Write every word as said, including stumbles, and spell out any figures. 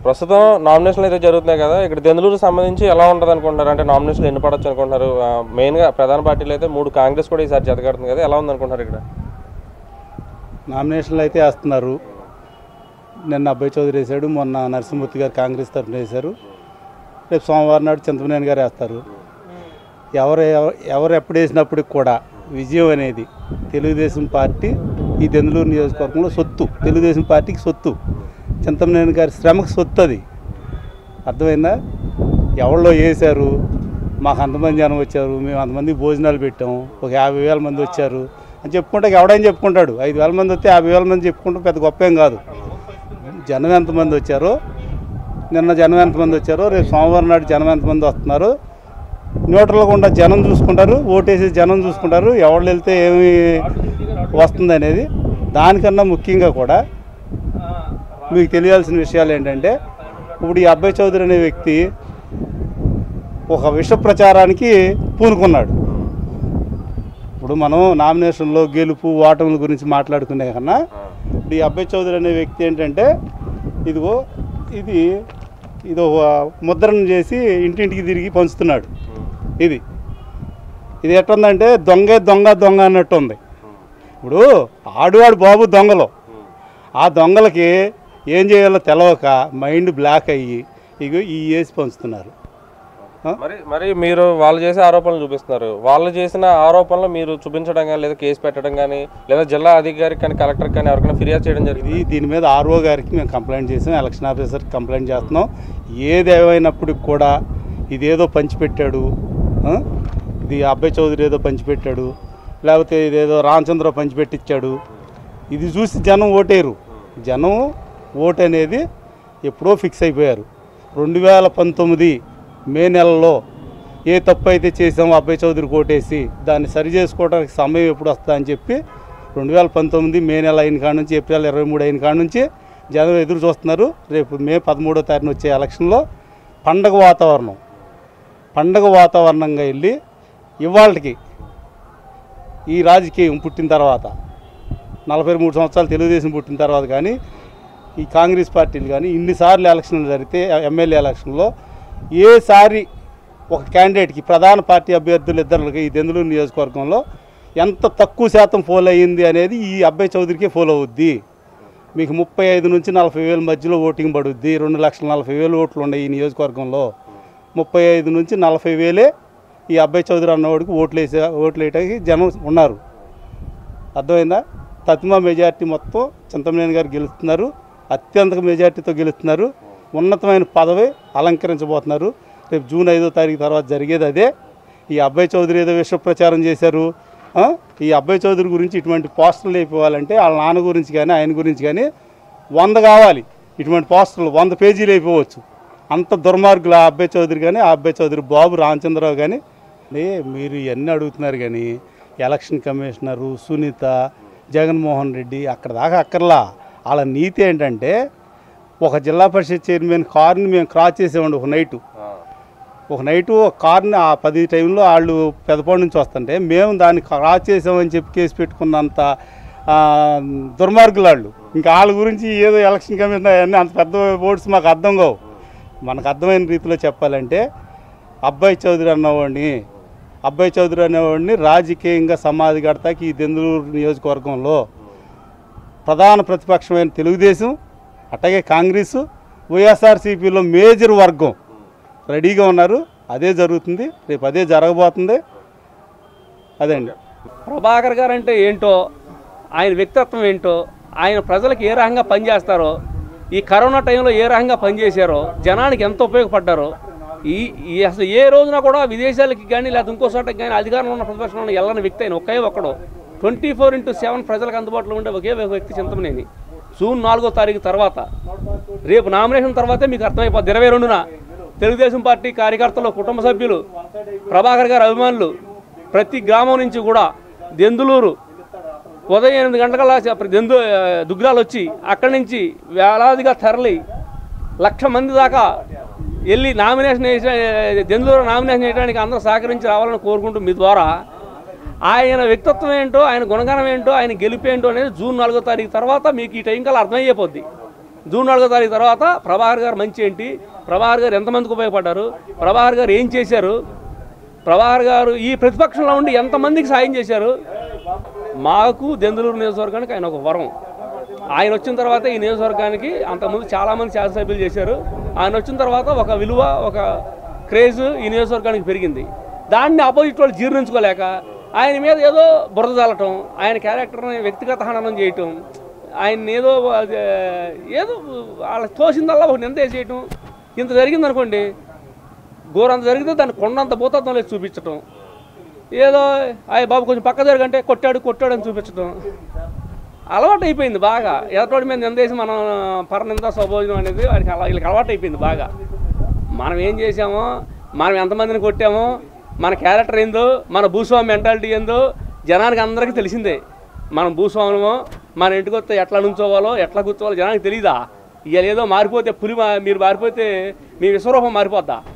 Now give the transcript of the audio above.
ప్రస్తుతం నామినేషన్లు అయితే జరుగుతున్నాయి కదా, ఇక్కడ దెందులూరు సంబంధించి ఎలా ఉంటుంది అనుకుంటున్నారు? అంటే నామినేషన్లు ఎన్ని పడవచ్చు అనుకుంటున్నారు? మెయిన్గా ప్రధాన పార్టీలు అయితే మూడు, కాంగ్రెస్ కూడా ఈసారి జతకడుతుంది కదా, ఎలా ఉంది అనుకుంటున్నారు? ఇక్కడ నామినేషన్లు అయితే వేస్తున్నారు. నిన్న అబ్బాయి చౌదరి వేశాడు, మొన్న నరసింహమూర్తి గారు కాంగ్రెస్ తరఫున వేశారు. రేపు సోమవారం నాడు చింతమనేని గారు వేస్తారు. ఎవరు ఎవరు ఎప్పుడు వేసినప్పటికి కూడా విజయం అనేది తెలుగుదేశం పార్టీ ఈ దెందులూరు నియోజకవర్గంలో సొత్తు, తెలుగుదేశం పార్టీకి సొత్తు, చింతమనేని గారి శ్రమకు సొత్తు. అది అర్థమైందా? ఎవరిలో వేశారు, మాకు అంతమంది జనం వచ్చారు, మేము అంతమంది భోజనాలు పెట్టాము, ఒక యాభై వేల మంది వచ్చారు అని చెప్పుకుంటే ఎవడైనా చెప్పుకుంటాడు. ఐదు వేల మంది వస్తే యాభై వేల మంది చెప్పుకుంటాం పెద్ద గొప్ప ఏం కాదు. జనం ఎంతమంది వచ్చారో, నిన్న జనం ఎంతమంది వచ్చారో, రేపు సోమవారం నాడు జనం ఎంతమంది వస్తున్నారు, న్యూట్రల్గా ఉండ జనం చూసుకుంటారు, ఓటేసి జనం చూసుకుంటారు, ఎవరు వెళ్తే ఏమి వస్తుంది అనేది. దానికన్నా ముఖ్యంగా కూడా మీకు తెలియాల్సిన విషయాలు ఏంటంటే, ఇప్పుడు ఈ అబ్బాయి చౌదరి అనే వ్యక్తి ఒక విష ప్రచారానికి పూనుకున్నాడు. ఇప్పుడు మనం నామినేషన్లో గెలుపు ఓటముల గురించి మాట్లాడుకునే కన్నా ఇప్పుడు ఈ అబ్బాయి చౌదరి అనే వ్యక్తి ఏంటంటే, ఇదిగో ఇది ఇది ఒక ముద్రను చేసి ఇంటింటికి తిరిగి పంచుతున్నాడు. ఇది ఇది ఎట్టుందంటే దొంగే దొంగ దొంగ అన్నట్టు ఉంది. ఇప్పుడు ఆడువాడు బాబు దొంగలు, ఆ దొంగలకి ఏం చేయాలో తెలవక మైండ్ బ్లాక్ అయ్యి ఇగో ఈ వేసి పంచుతున్నారు. మరి మరి మీరు వాళ్ళు చేసే ఆరోపణలు చూపిస్తున్నారు. వాళ్ళు చేసిన ఆరోపణలు మీరు చూపించడం కానీ, లేదా కేసు పెట్టడం కానీ, లేదా జిల్లా అధికారికి కానీ, కలెక్టర్ కానీ ఎవరికైనా ఫిర్యాదు చేయడం జరిగింది. దీని మీద ఆర్ఓ గారికి మేము కంప్లైంట్ చేసాం, ఎలక్షన్ ఆఫీసర్కి కంప్లైంట్ చేస్తున్నాం. ఏది ఏమైనప్పటికి కూడా ఇదేదో పంచిపెట్టాడు, ఇది అబ్బాయి చౌదరి ఏదో పంచిపెట్టాడు, లేకపోతే ఇదేదో రామచంద్ర పంచిపెట్టించాడు, ఇది చూసి జనం ఓటేరు. జనం ఓటు అనేది ఎప్పుడో ఫిక్స్ అయిపోయారు. రెండు వేల పంతొమ్మిది మే నెలలో ఏ తప్పు అయితే చేసామో అబ్బాయి చౌదరికి ఓటేసి దాన్ని సరి చేసుకోవడానికి సమయం ఎప్పుడు వస్తుందా అని చెప్పి రెండు వేల పంతొమ్మిది మే నెల అయిన కాడ నుంచి ఏప్రిల్ ఇరవై మూడు అయిన కాడ నుంచి జనం ఎదురు చూస్తున్నారు. రేపు మే పదమూడో తారీఖున వచ్చే ఎలక్షన్లో పండగ వాతావరణం పండగ వాతావరణంగా వెళ్ళి ఇవాళకి ఈ రాజకీయం పుట్టిన తర్వాత నలభై మూడు సంవత్సరాలు తెలుగుదేశం పుట్టిన తర్వాత కానీ ఈ కాంగ్రెస్ పార్టీలు కానీ ఇన్నిసార్లు ఎలక్షన్లు జరిగితే ఎమ్మెల్యే ఎలక్షన్లో ఏసారి ఒక క్యాండిడేట్కి ప్రధాన పార్టీ అభ్యర్థులు ఇద్దరికి ఈ దెందులూరు నియోజకవర్గంలో ఎంత తక్కువ శాతం ఫోల్ అయ్యింది అనేది ఈ అబ్బాయి చౌదరికే ఫోల్ అవుద్ది. మీకు ముప్పై ఐదు నుంచి నలభై వేల మధ్యలో ఓటింగ్ పడుద్ది. రెండు లక్షల నలభై వేలు ఓట్లు ఉన్నాయి ఈ నియోజకవర్గంలో. ముప్పై ఐదు నుంచి నలభై వేలే ఈ అబ్బాయి చౌదరి అన్నవాడికి ఓట్లు వేసే ఓట్లు వేయడానికి జనం ఉన్నారు. అర్థమైందా? తత్మా మెజార్టీ మొత్తం చింతమనేని గారు గెలుస్తున్నారు, అత్యంత మెజార్టీతో గెలుస్తున్నారు, ఉన్నతమైన పదవి అలంకరించబోతున్నారు. రేపు జూన్ ఐదో తారీఖు తర్వాత జరిగేది అదే. ఈ అబ్బాయి చౌదరి ఏదో విష ప్రచారం చేశారు, ఈ అబ్బాయి చౌదరి గురించి ఇటువంటి పోస్టర్లు అయిపోవాలంటే వాళ్ళ నాన్న గురించి కానీ ఆయన గురించి కానీ వంద కావాలి. ఇటువంటి పోస్టర్లు వంద పేజీలు అయిపోవచ్చు. అంత దుర్మార్గులు ఆ అబ్బాయి చౌదరి కానీ ఆ అబ్బాయి చౌదరి బాబు రామచంద్రరావు కానీ. మీరు ఇవన్నీ అడుగుతున్నారు కానీ ఎలక్షన్ కమిషనరు సునీత, జగన్మోహన్ రెడ్డి అక్కడ దాకా అక్కర్లా. వాళ్ళ నీతి ఏంటంటే, ఒక జిల్లా పరిషత్ చైర్మన్ కార్ని మేము క్రాస్ చేసేవాడి ఒక నైటు ఒక నైటు ఒక కార్ని ఆ పది టైంలో వాళ్ళు పెదపాడు నుంచి వస్తుంటే మేము దాన్ని క్రాస్ చేసామని చెప్పి కేసు పెట్టుకున్నంత దుర్మార్గులు వాళ్ళు. ఇంకా వాళ్ళ గురించి ఏదో ఎలక్షన్ కమిషన్ అవన్నీ అంత పెద్ద ఓట్స్ మాకు అర్థం కావు. మనకు అర్థమైన రీతిలో చెప్పాలంటే అబ్బాయి చౌదరి అన్నవాడిని అబ్బాయి చౌదరి అనేవాడిని రాజకీయంగా సమాధి కడతాకి ఈ దెందులూరు నియోజకవర్గంలో ప్రధాన ప్రతిపక్షమైన తెలుగుదేశం, అట్లాగే కాంగ్రెస్, వైఎస్ఆర్సీపీలో మేజర్ వర్గం రెడీగా ఉన్నారు. అదే జరుగుతుంది, రేపు అదే జరగబోతుంది. అదండి. ప్రభాకర్ గారు అంటే ఏంటో, ఆయన వ్యక్తిత్వం ఏంటో, ఆయన ప్రజలకు ఏ రకంగా పనిచేస్తారో, ఈ కరోనా టైంలో ఏ రకంగా పనిచేశారో, జనానికి ఎంత ఉపయోగపడ్డారో, ఈ ఈ అసలు ఏ రోజున కూడా విదేశాలకి కానీ లేదా ఇంకో చోటకి కానీ అధికారంలో ఉన్న ప్రతిపక్షంలో ఉన్న వెళ్ళని వ్యక్తి అయిన ఒకే ఒక్కడు ట్వంటీ ఫోర్ ఇంటూ సెవెన్ ప్రజలకు అందుబాటులో ఉండే ఒకే ఒక వ్యక్తి చింతమనేని. జూన్ నాలుగో తారీఖు తర్వాత రేపు నామినేషన్ తర్వాతే మీకు అర్థమైపోద్ది. ఇరవై రెండున తెలుగుదేశం పార్టీ కార్యకర్తలు, కుటుంబ సభ్యులు, ప్రభాకర్ గారి అభిమానులు ప్రతి గ్రామం నుంచి కూడా దెందులూరు ఉదయం ఎనిమిది గంటల దెందు దుగ్రాలు వచ్చి అక్కడి నుంచి వేలాదిగా తరలి లక్ష మంది దాకా వెళ్ళి నామినేషన్ వేసే దెందులూరు నామినేషన్ చేయడానికి అందరూ సహకరించి రావాలని కోరుకుంటూ మీ ద్వారా ఆయన వ్యక్తిత్వం ఏంటో, ఆయన గుణగణం ఏంటో, ఆయన గెలిపేంటో అనేది జూన్ నాలుగో తారీఖు తర్వాత మీకు ఈ టైం కల్లా అర్థమైపోద్ది. జూన్ నాలుగో తారీఖు తర్వాత ప్రభాకర్ గారు మంచి ఏంటి, ప్రభాకర్ గారు ఎంతమందికి ఉపయోగపడ్డారు, ప్రభాకర్ గారు ఏం చేశారు, ప్రభాకర్ గారు ఈ ప్రతిపక్షంలో ఉండి ఎంతమందికి సాయం చేశారు. మాకు దెందులూరు నియోజకవర్గానికి ఆయన ఒక వరం. ఆయన వచ్చిన తర్వాత ఈ నియోజకవర్గానికి అంతకుముందు చాలామంది శాసనసభ్యులు చేశారు. ఆయన వచ్చిన తర్వాత ఒక విలువ, ఒక క్రేజ్ ఈ నియోజకవర్గానికి పెరిగింది. దాన్ని ఆపోజిట్ వాళ్ళు జీర్ణించుకోలేక ఆయన మీద ఏదో బురద చల్లటం, ఆయన క్యారెక్టర్ని వ్యక్తిగత హననం చేయటం, ఆయన ఏదో ఏదో వాళ్ళకి తోసిందల్లా ఒక నింద చేయటం. ఇంత జరిగిందనుకోండి, ఘోరంత జరిగితే దాన్ని కొండంత భూతత్వం లేదు చూపించటం. ఏదో అయ్య బాబు కొంచెం పక్క జరగంటే కొట్టాడు కొట్టాడు అని చూపించటం అలవాటు అయిపోయింది బాగా. ఎదటోడి మీద నిందేసి మనం పరనింద స్వభోజనం అనేది వాడికి అలా వీళ్ళకి అలవాటు అయిపోయింది బాగా. మనం ఏం చేసామో, మనం ఎంతమందిని కొట్టామో, మన క్యారెక్టర్ ఏందో, మన భూస్వామి మెంటాలిటీ ఏందో జనానికి అందరికీ తెలిసిందే. మనం భూస్వాములమో, మన ఇంటికి వస్తే ఎట్లా నుంచోవాలో ఎట్లా కూర్చోవాలో జనానికి తెలీదా? ఇవాళ ఏదో మారిపోతే పులి మీరు మారిపోతే మీ విశ్వరూపం మారిపోద్దా?